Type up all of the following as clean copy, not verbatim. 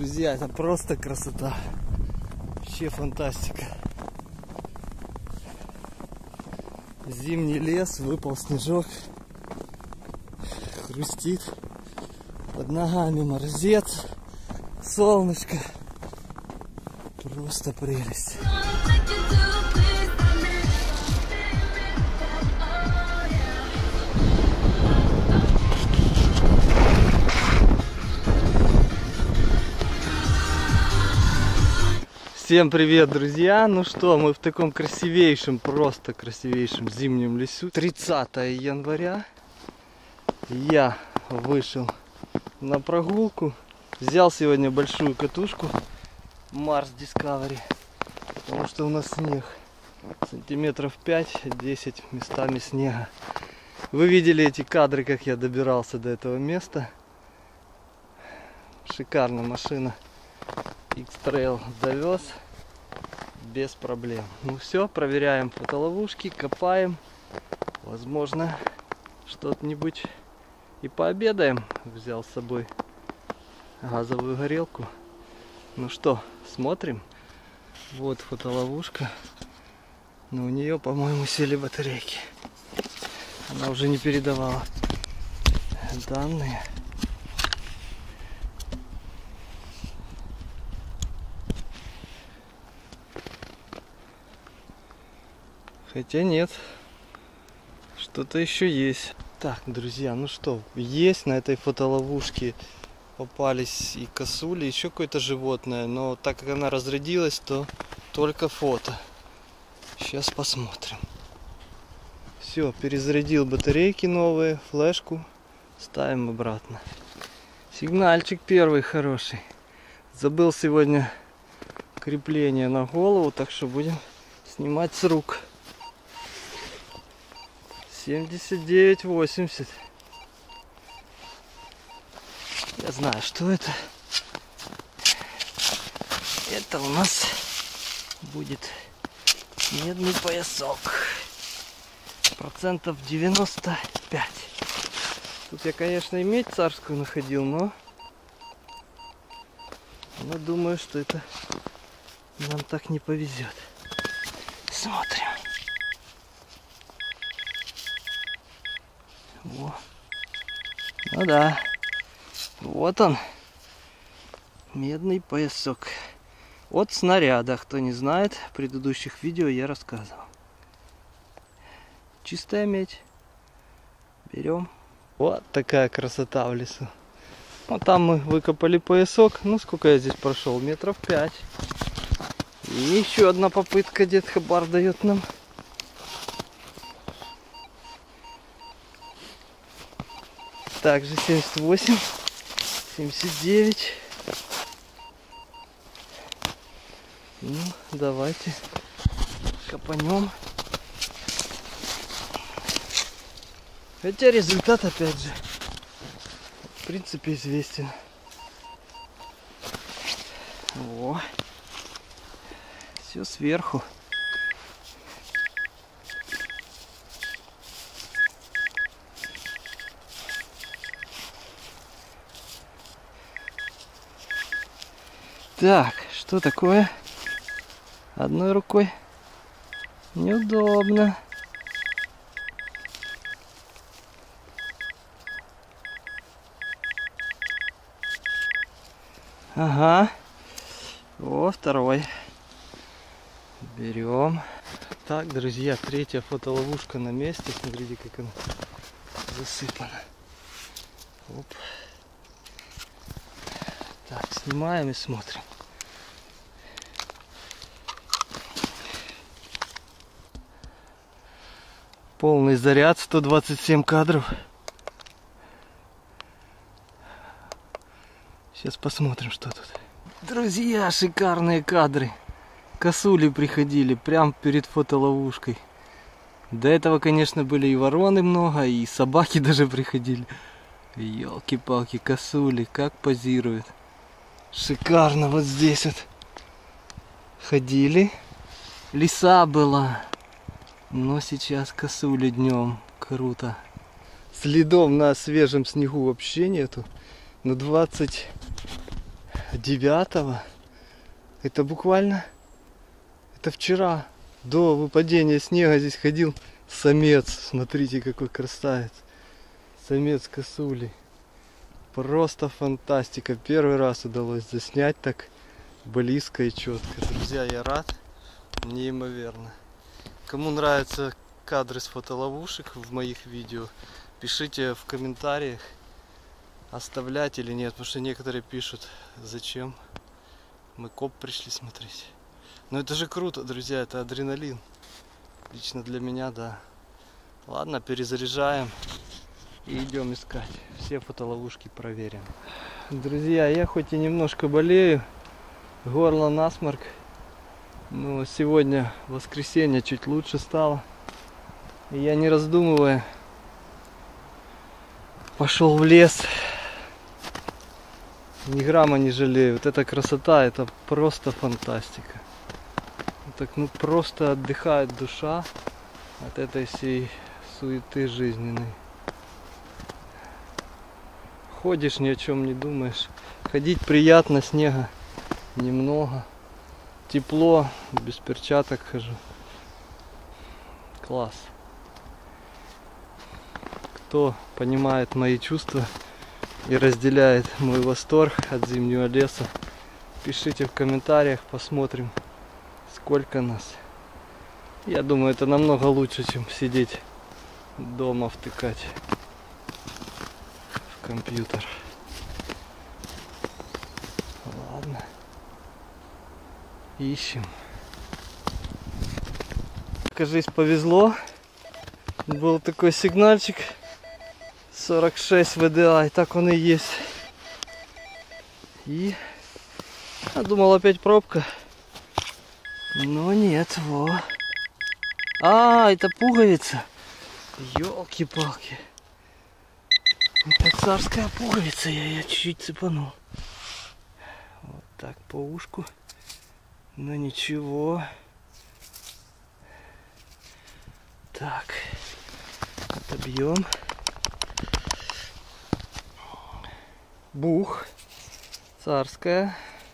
Друзья, это просто красота. Вообще фантастика. Зимний лес, выпал снежок. Хрустит. Под ногами морозец. Солнышко. Просто прелесть. Всем привет, друзья! Ну что, мы в таком красивейшем, просто красивейшем зимнем лесу. 30 января. Я вышел на прогулку. Взял сегодня большую катушку Mars Discovery. Потому что у нас снег. Сантиметров 5-10 местами снега. Вы видели эти кадры, как я добирался до этого места. Шикарная машина. X-Trail довез без проблем. Ну все, проверяем фотоловушки, копаем. Возможно, что-нибудь и пообедаем. Взял с собой газовую горелку. Ну что, смотрим. Вот фотоловушка. Но у нее, по-моему, сели батарейки. Она уже не передавала данные. Хотя нет, что-то еще есть. Так, друзья, ну что, есть на этой фотоловушке попались и косули, еще какое-то животное, но так как она разрядилась, то только фото. Сейчас посмотрим. Все, перезарядил батарейки новые, флешку, ставим обратно. Сигнальчик первый хороший. Забыл сегодня крепление на голову, так что будем снимать с рук. 79-80. Я знаю, что это. Это у нас будет медный поясок. Процентов 95. Тут я, конечно, и медь царскую находил, но думаю, что это нам так не повезет. Смотрим. О. Ну да, вот он, медный поясок от снаряда. Кто не знает, в предыдущих видео я рассказывал. Чистая медь. Берем. Вот такая красота в лесу. Вот там мы выкопали поясок. Ну сколько я здесь прошел? Метров 5. И еще одна попытка дед Хабар дает нам. Также 78, 79. Ну, давайте копанем. Хотя результат, опять же, в принципе, известен. О, все сверху. Так, что такое? Одной рукой неудобно. Ага. О, второй. Берем. Так, друзья, третья фотоловушка на месте. Смотрите, как она засыпана. Оп. Так, снимаем и смотрим. Полный заряд, 127 кадров. Сейчас посмотрим, что тут. Друзья, шикарные кадры. Косули приходили прямо перед фотоловушкой. До этого, конечно, были и вороны много, и собаки даже приходили. Ёлки-палки, косули, как позируют. Шикарно вот здесь вот. Ходили. Лиса была. Но сейчас косули днем. Круто. Следов на свежем снегу вообще нету. Но 20 9-го. Это буквально, это вчера, до выпадения снега здесь ходил самец. Смотрите, какой красавец. Самец косули. Просто фантастика. Первый раз удалось заснять так близко и четко. Друзья, я рад. Неимоверно. Кому нравятся кадры с фотоловушек в моих видео, пишите в комментариях, оставлять или нет. Потому что некоторые пишут, зачем мы коп пришли смотреть. Но это же круто, друзья, это адреналин. Лично для меня, да. Ладно, перезаряжаем и идем искать. Все фотоловушки проверим. Друзья, я хоть и немножко болею, горло насморк, но сегодня воскресенье чуть лучше стало. И я, не раздумывая, пошел в лес. Ни грамма не жалею. Вот эта красота, это просто фантастика. Так, ну, просто отдыхает душа от этой всей суеты жизненной. Ходишь, ни о чем не думаешь. Ходить приятно, снега немного. Тепло, без перчаток хожу. Класс. Кто понимает мои чувства и разделяет мой восторг от зимнего леса, пишите в комментариях, посмотрим, сколько нас. Я думаю, это намного лучше, чем сидеть дома, втыкать в компьютер. Ладно. Ищем. Кажись, повезло. Был такой сигнальчик 46 ВДА, и так он и есть. И я думал, опять пробка. Но нет, во. А, это пуговица. Ёлки-палки. Это царская пуговица, я ее чуть-чуть цепанул. Вот так по ушку. Но ничего. Так, отобьем. Бух. Царская.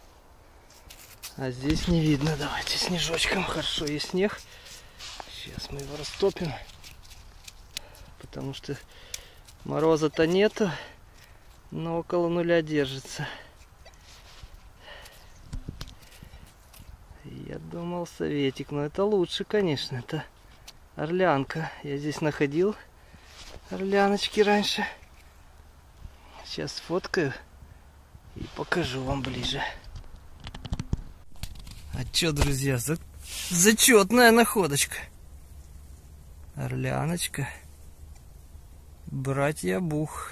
А здесь не видно. Давайте снежочком. Хорошо, есть снег. Сейчас мы его растопим. Потому что мороза-то нету. Но около нуля держится. Я думал, советик. Но это лучше, конечно. Это орлянка. Я здесь находил орляночки раньше. Сейчас сфоткаю и покажу вам ближе. А чё, друзья, зачетная находочка. Орляночка. Братья Бух.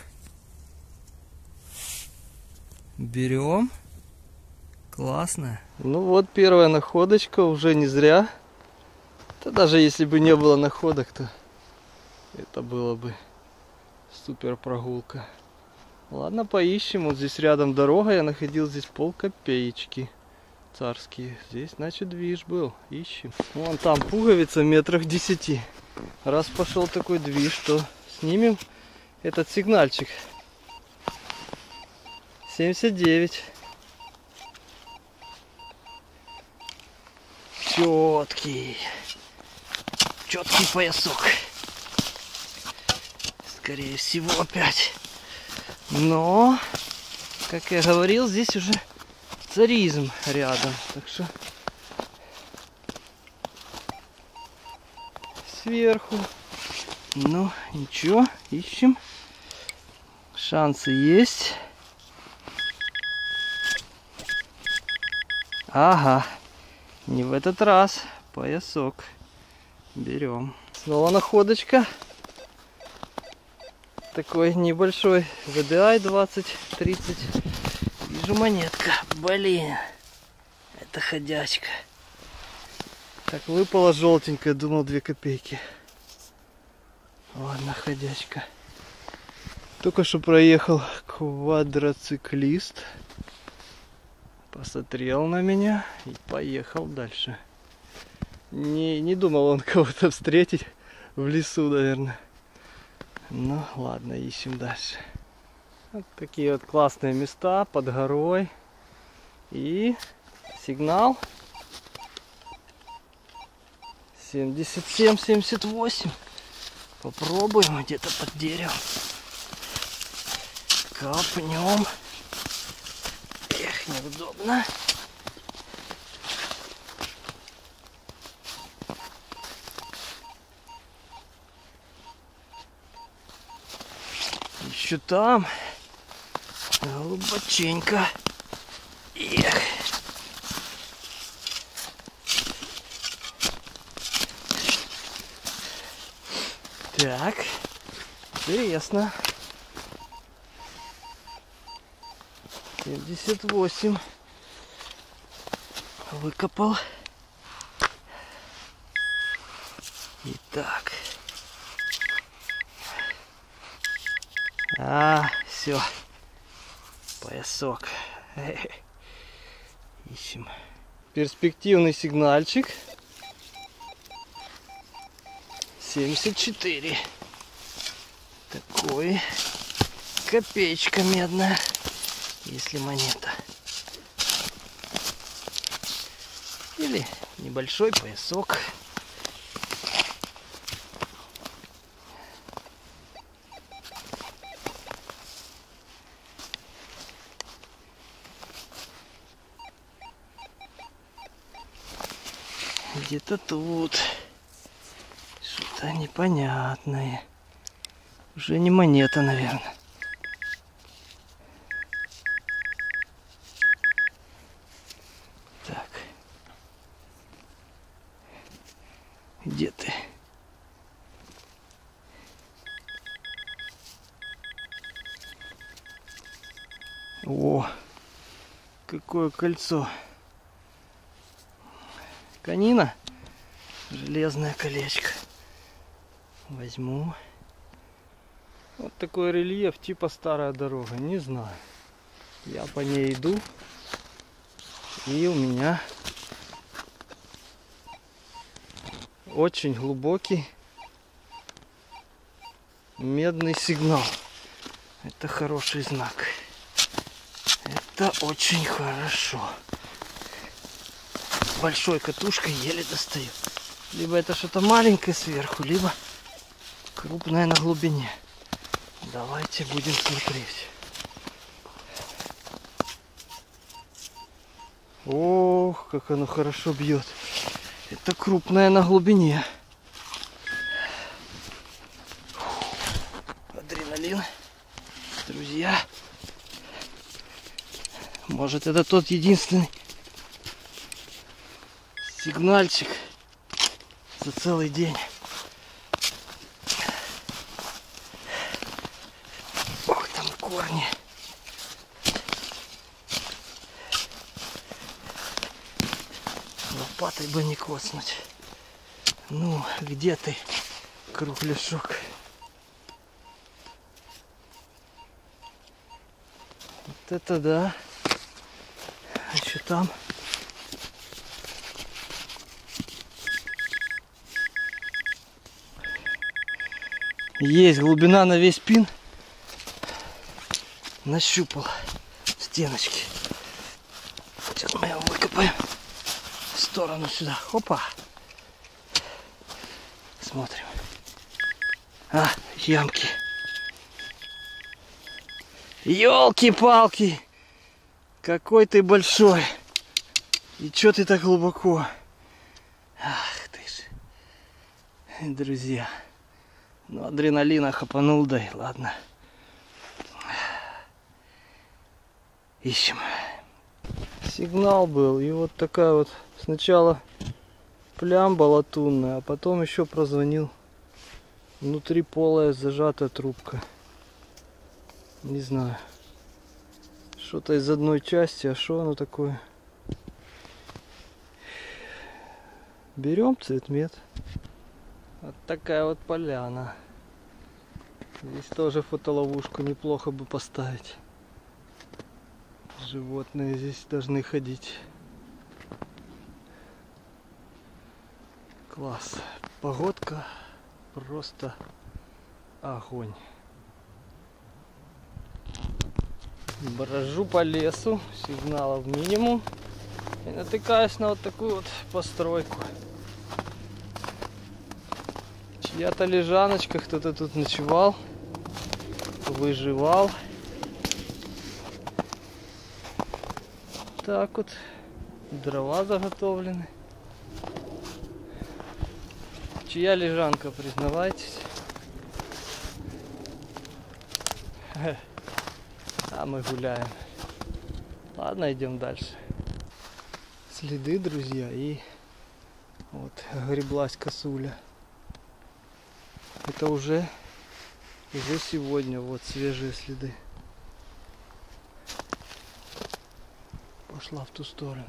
Берем. Классно. Ну вот первая находочка, уже не зря. Да даже если бы не было находок, то это было бы супер прогулка. Ладно, поищем. Вот здесь рядом дорога, я находил здесь полкопеечки царские. Здесь, значит, движ был. Ищем. Вон там пуговица метрах 10. Раз пошел такой движ, то снимем этот сигнальчик. 79. Четкий. Четкий поясок. Скорее всего, опять. Но, как я говорил, здесь уже царизм рядом. Так что сверху. Ну, ничего, ищем. Шансы есть. Ага. Не в этот раз. Поясок. Берем. Снова находочка. Такой небольшой ВДА 20-30. Вижу монетка. Блин. Это ходячка. Так, выпала желтенькая. Думал 2 копейки. Ладно, ходячка. Только что проехал квадроциклист. Посмотрел на меня и поехал дальше. Не думал он кого-то встретить в лесу, наверное. Ну ладно, ищем дальше. Вот такие вот классные места под горой. И сигнал 77-78. Попробуем где-то под деревом. Копнем. Эх, неудобно. Еще там глубоченько. Эх. Так, интересно. 78. Выкопал. Итак. Все. Поясок. Ищем. Перспективный сигнальчик. 74. Такой. Копеечка медная. Если монета. Или небольшой поясок. Где-то тут что-то непонятное. Уже не монета, наверное. Так. Где ты? О, какое кольцо. Конина. Железное колечко. Возьму. Вот такой рельеф, типа старая дорога. Не знаю. Я по ней иду. И у меня очень глубокий медный сигнал. Это хороший знак. Это очень хорошо. Большой катушкой еле достаю. Либо это что-то маленькое сверху, либо крупное на глубине. Давайте будем смотреть. Ох, как оно хорошо бьет. Это крупное на глубине. Адреналин. Друзья. Может, это тот единственный сигнальчик за целый день. Ох, там корни. Лопатой бы не коснуть. Ну, где ты, кругляшок? Вот это да. А что там? Есть глубина на весь пин. Нащупал стеночки. Сейчас мы его выкопаем в сторону сюда. Опа. Смотрим. Ямки. Ёлки-палки. Какой ты большой. И чё ты так глубоко? Ах ты ж. Друзья. Ну, адреналина хапанул, да и ладно. Ищем. Сигнал был, и вот такая вот сначала плямба латунная, а потом еще прозвонил. Внутри полая зажатая трубка. Не знаю. Что-то из одной части, а что оно такое? Берем цветмет. Вот такая вот поляна. Здесь тоже фотоловушку неплохо бы поставить. Животные здесь должны ходить. Класс. Погодка просто огонь. Брожу по лесу, сигналов минимум. И натыкаюсь на вот такую вот постройку. Чья-то лежаночка, кто-то тут ночевал, выживал. Так вот, дрова заготовлены. Чья лежанка, признавайтесь? А мы гуляем. Ладно, идем дальше. Следы, друзья, и вот греблась косуля. Это уже сегодня, вот свежие следы. Пошла в ту сторону.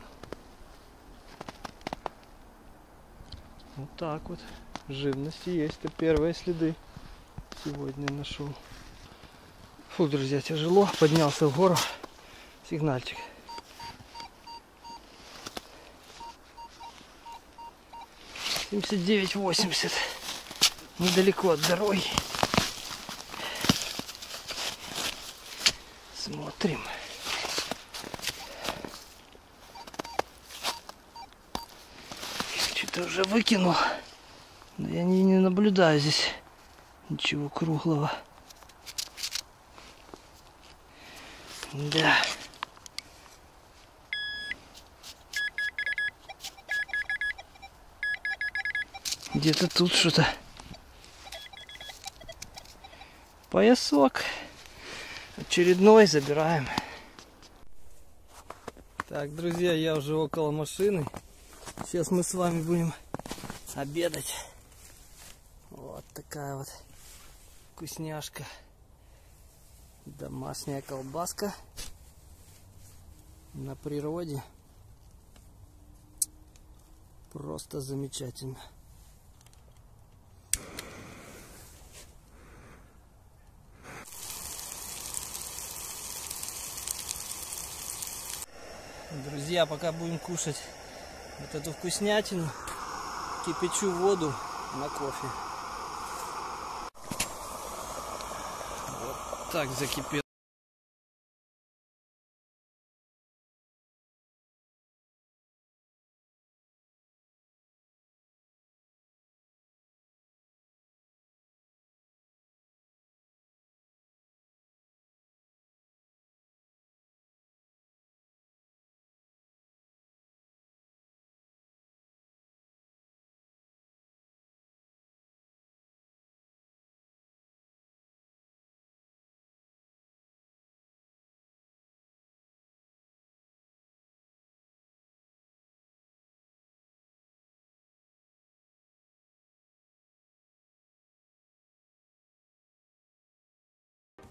Вот так вот. Живности есть. Это первые следы сегодня нашел. Фу, друзья, тяжело. Поднялся в гору. Сигнальчик. — 79-80. Недалеко от дороги. Смотрим. Что-то уже выкинул. Но я не наблюдаю здесь ничего круглого. Да. Где-то тут что-то. Поясок. Очередной забираем. Так, друзья, я уже около машины. Сейчас мы с вами будем обедать. Вот такая вот вкусняшка. Домашняя колбаска. На природе. Просто замечательно. Друзья, пока будем кушать вот эту вкуснятину, кипячу воду на кофе. Вот так закипел.